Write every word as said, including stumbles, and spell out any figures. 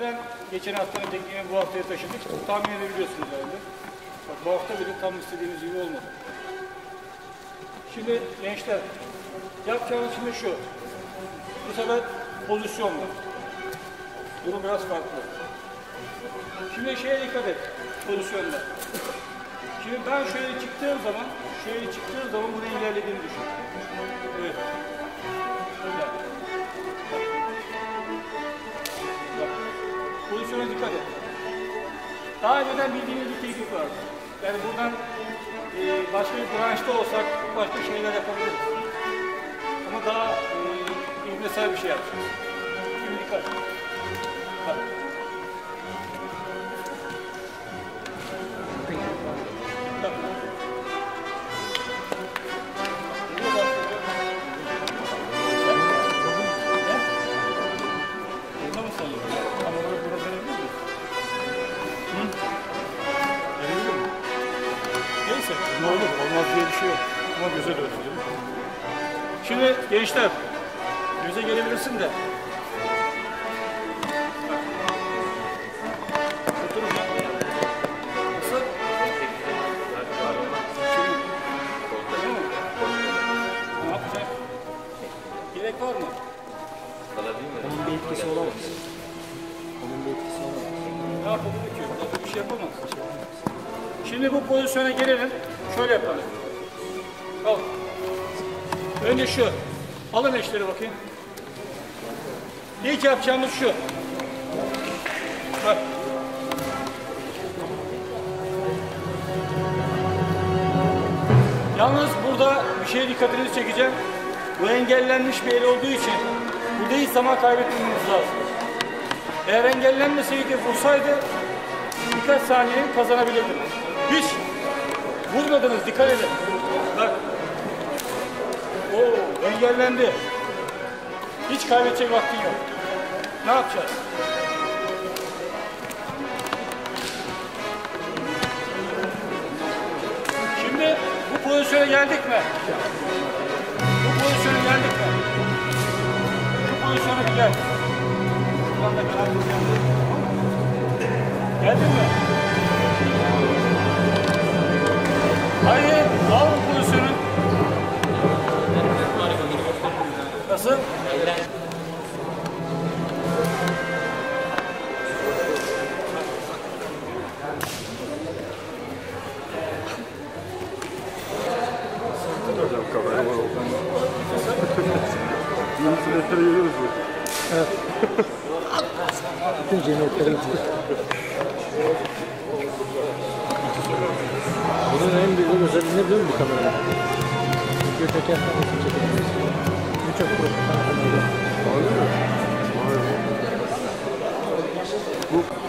Neden geçen haftanın tekniğini bu haftaya taşıdık? Tahmin edebiliyorsunuz herhalde. Bak bu hafta bile tam istediğimiz gibi olmadı. Şimdi gençler, yapacağımız şimdi şu. Bu sefer pozisyon var. Durum biraz farklı. Şimdi şeye dikkat et, pozisyonda. Şimdi ben şöyle çıktığım zaman, şöyle çıktığım zaman bunu ilerlediğini düşün. Evet. Güzel. Bak. Pozisyona dikkat et. Daha önceden bildiğiniz bir teknik var. Yani buradan e, başka bir branşta olsak başka şeyler yapabiliriz. Ama daha e, ilmesel bir şey yapacağız. Şimdi dikkat. Bak. Bak. Neyse, ne olur, olmaz diye bir şey yok. Ama göze döndü. Şimdi gençler, göze gelebilirsin de. Oturun. Nasıl? Ne yapacak? Gerek var mı? Onun bir etkisi olamaz. Onun bir etkisi olamaz. Ne yapabilir ki? Bir şey yapamaz. Şimdi bu pozisyona gelelim. Şöyle yapalım. Al. Önce şu. Alın eşleri bakayım. İlk yapacağımız şu. Bak. Yalnız burada bir şeye dikkatinizi çekeceğim. Bu engellenmiş bir el olduğu için burada hiç zaman kaybetmemiz lazım. Eğer engellenmeseydi, vursaydı birkaç saniye kazanabilirdiniz. Hiç vurmadınız, dikkat edin. Bak. Oo, engellendi. Hiç kaybedecek vaktin yok. Ne yapacağız? Şimdi bu pozisyona geldik mi? Bu pozisyona geldik mi? Bu pozisyona bir gel. Buradan da kanal kuracağım. Geldin mi? Haydi, al bu pozisyonu. Nasıl? Hocam kameraman oldu. Yeni sünnetleri görüyoruz bu. Evet. Bütün cennetlere gidiyor. Bunun en büyük özelliği ne biliyor musun bu kamerada? Video çekerken nasıl çekebiliriz? Birçok profesyonel kameralar. Anladın mı? Bu